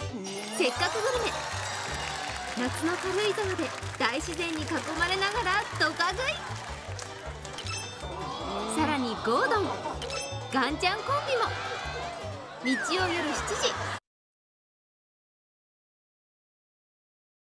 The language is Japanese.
せっかくグルメ。夏の軽井沢で大自然に囲まれながらドカ食い。さらにゴードン、ガンちゃんコンビも。日曜夜7時